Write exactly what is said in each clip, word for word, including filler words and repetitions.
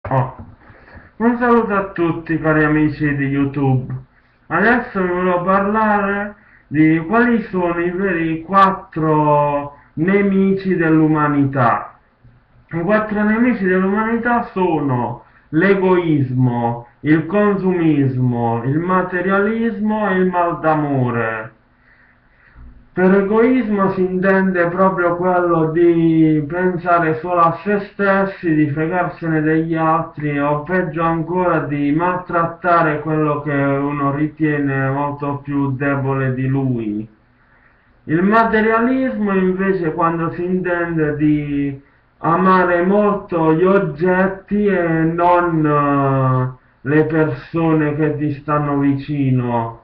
Oh, un saluto a tutti cari amici di YouTube. Adesso vi volevo parlare di quali sono i veri quattro nemici dell'umanità. I quattro nemici dell'umanità sono l'egoismo, il consumismo, il materialismo e il mal d'amore. Per egoismo si intende proprio quello di pensare solo a se stessi, di fregarsene degli altri o peggio ancora di maltrattare quello che uno ritiene molto più debole di lui. Il materialismo invece quando si intende di amare molto gli oggetti e non eh, le persone che ti stanno vicino.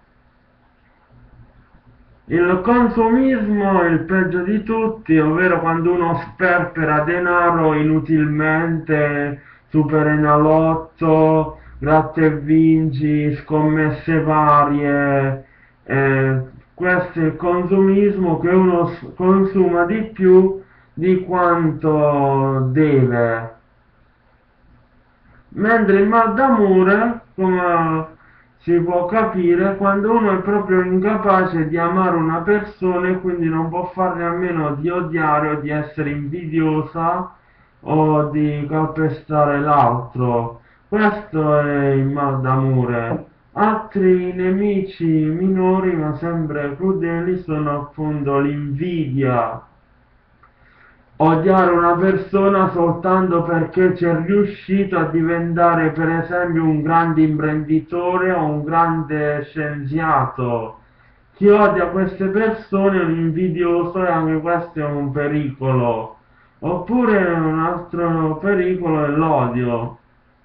Il consumismo è il peggio di tutti, ovvero quando uno sperpera denaro inutilmente, Superenalotto, gratta e vinci, scommesse varie. Eh, questo è il consumismo, che uno consuma di più di quanto deve. Mentre il mal d'amore, come si può capire, quando uno è proprio incapace di amare una persona e quindi non può farne a meno di odiare o di essere invidiosa o di calpestare l'altro. Questo è il mal d'amore. Altri nemici minori ma sempre crudeli sono appunto l'invidia. Odiare una persona soltanto perché c'è riuscito a diventare per esempio un grande imprenditore o un grande scienziato. Chi odia queste persone è un invidioso e anche questo è un pericolo. Oppure un altro pericolo è l'odio.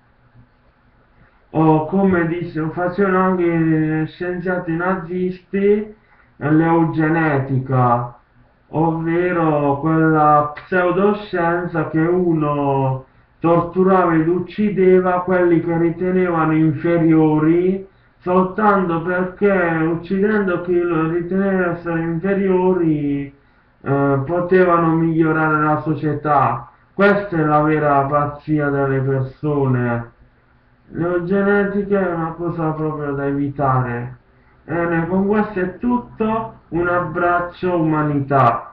O come dice, facevano anche gli scienziati nazisti, l'eugenetica, ovvero quella pseudoscienza che uno torturava ed uccideva quelli che ritenevano inferiori soltanto perché uccidendo chi lo riteneva essere inferiori eh, potevano migliorare la società. Questa è la vera pazzia delle persone. L'eugenetica è una cosa proprio da evitare. Bene, con questo è tutto. Un abbraccio, umanità.